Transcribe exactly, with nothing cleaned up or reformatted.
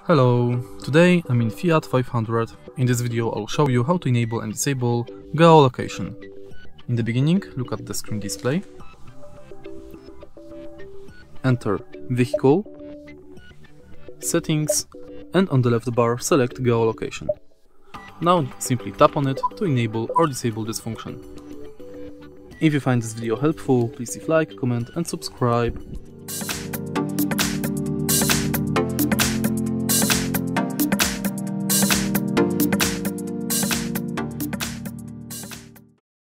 Hello, today I'm in Fiat five hundred. In this video I'll show you how to enable and disable geolocation. In the beginning, look at the screen display. Enter Vehicle, Settings, and on the left bar select Geolocation. Now simply tap on it to enable or disable this function. If you find this video helpful, please leave like, comment and subscribe.